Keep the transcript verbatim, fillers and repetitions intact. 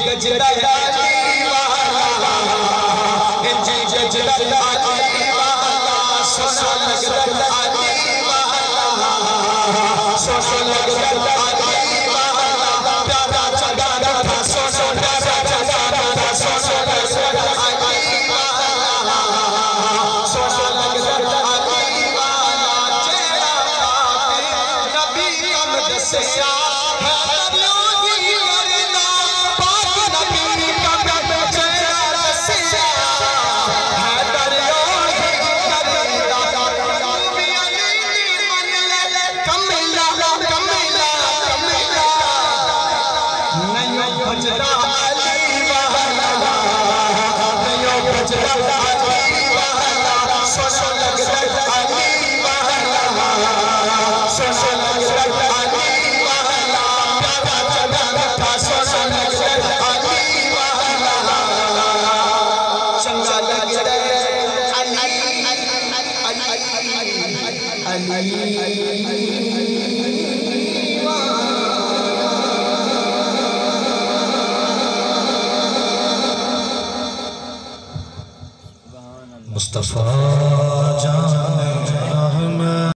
गजदा अली वाला इंजी गजदा अली वाला सोना लगदा अली वाला सोना लगदा अली वाला प्यारा चंगारा था सोना चंगारा था सोना लगदा अली वाला सोना लगदा अली वाला चेहरा नबी कम दसिया मुस्तफा जान अहमद